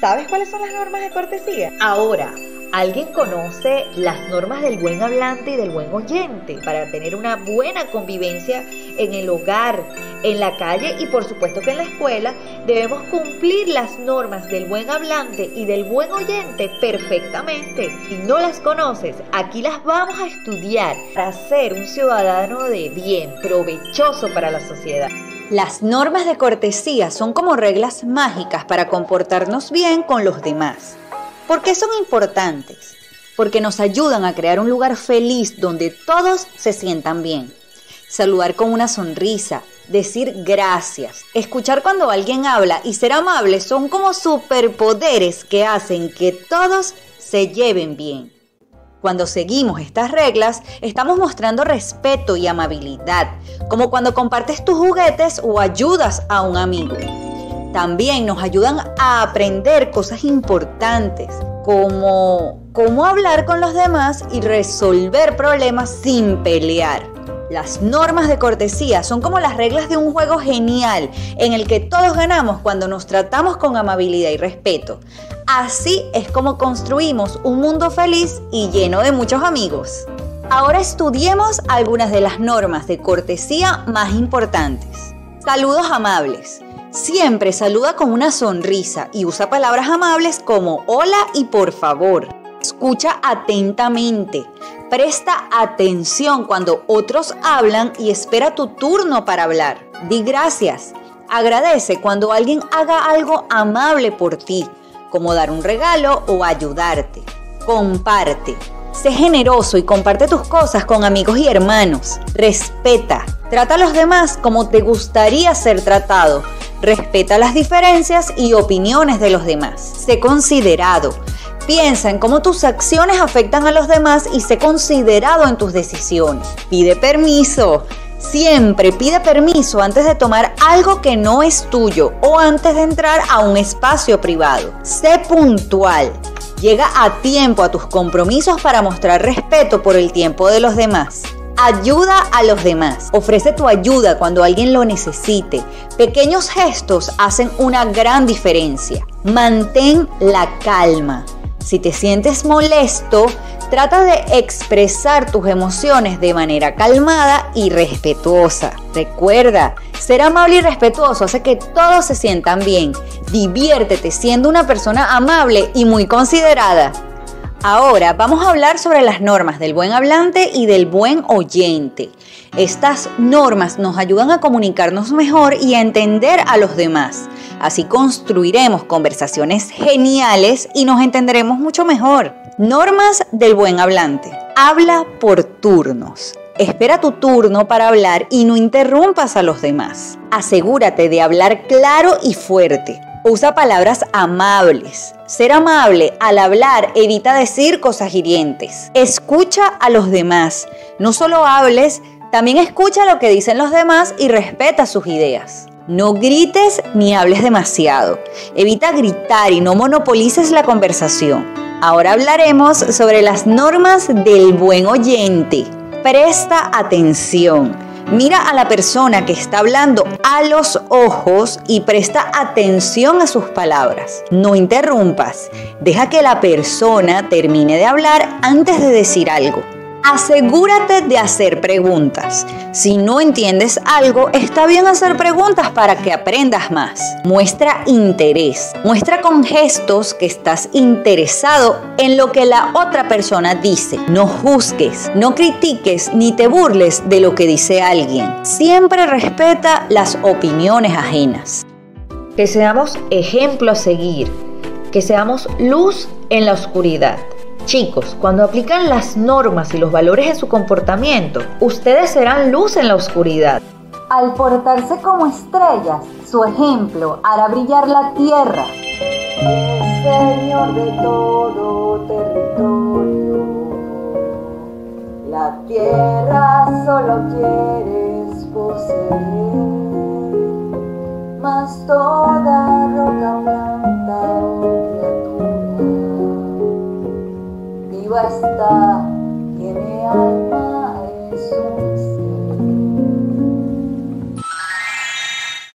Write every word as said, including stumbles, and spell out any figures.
¿Sabes cuáles son las normas de cortesía? Ahora, ¿alguien conoce las normas del buen hablante y del buen oyente para tener una buena convivencia en el hogar, en la calle y por supuesto que en la escuela? Debemos cumplir las normas del buen hablante y del buen oyente perfectamente. Si no las conoces, aquí las vamos a estudiar para ser un ciudadano de bien, provechoso para la sociedad. Las normas de cortesía son como reglas mágicas para comportarnos bien con los demás. ¿Por qué son importantes? Porque nos ayudan a crear un lugar feliz donde todos se sientan bien. Saludar con una sonrisa, decir gracias, escuchar cuando alguien habla y ser amable son como superpoderes que hacen que todos se lleven bien. Cuando seguimos estas reglas, estamos mostrando respeto y amabilidad, como cuando compartes tus juguetes o ayudas a un amigo. También nos ayudan a aprender cosas importantes, como cómo hablar con los demás y resolver problemas sin pelear. Las normas de cortesía son como las reglas de un juego genial en el que todos ganamos cuando nos tratamos con amabilidad y respeto. Así es como construimos un mundo feliz y lleno de muchos amigos. Ahora estudiemos algunas de las normas de cortesía más importantes. Saludos amables. Siempre saluda con una sonrisa y usa palabras amables como hola y por favor. Escucha atentamente. Presta atención cuando otros hablan y espera tu turno para hablar. Di gracias. Agradece cuando alguien haga algo amable por ti, como dar un regalo o ayudarte. Comparte. Sé generoso y comparte tus cosas con amigos y hermanos. Respeta. Trata a los demás como te gustaría ser tratado. Respeta las diferencias y opiniones de los demás. Sé considerado. Piensa en cómo tus acciones afectan a los demás y sé considerado en tus decisiones. Pide permiso. Siempre pide permiso antes de tomar algo que no es tuyo o antes de entrar a un espacio privado. Sé puntual. Llega a tiempo a tus compromisos para mostrar respeto por el tiempo de los demás. Ayuda a los demás. Ofrece tu ayuda cuando alguien lo necesite. Pequeños gestos hacen una gran diferencia. Mantén la calma. Si te sientes molesto, trata de expresar tus emociones de manera calmada y respetuosa. Recuerda, ser amable y respetuoso hace que todos se sientan bien. Diviértete siendo una persona amable y muy considerada. Ahora vamos a hablar sobre las normas del buen hablante y del buen oyente. Estas normas nos ayudan a comunicarnos mejor y a entender a los demás. Así construiremos conversaciones geniales y nos entenderemos mucho mejor. Normas del buen hablante. Habla por turnos. Espera tu turno para hablar y no interrumpas a los demás. Asegúrate de hablar claro y fuerte. Usa palabras amables. Ser amable al hablar evita decir cosas hirientes. Escucha a los demás. No solo hables, también escucha lo que dicen los demás y respeta sus ideas. No grites ni hables demasiado. Evita gritar y no monopolices la conversación. Ahora hablaremos sobre las normas del buen oyente. Presta atención. Mira a la persona que está hablando a los ojos y presta atención a sus palabras. No interrumpas. Deja que la persona termine de hablar antes de decir algo. Asegúrate de hacer preguntas. Si no entiendes algo, está bien hacer preguntas para que aprendas más. Muestra interés. Muestra con gestos que estás interesado en lo que la otra persona dice. No juzgues, no critiques ni te burles de lo que dice alguien. Siempre respeta las opiniones ajenas. Que seamos ejemplo a seguir. Que seamos luz en la oscuridad. Chicos, cuando aplican las normas y los valores en su comportamiento, ustedes serán luz en la oscuridad. Al portarse como estrellas, su ejemplo hará brillar la tierra. Es Señor de todo territorio. La tierra solo quieres poseer, mas toda roca, planta o criatura viva está, tiene alma.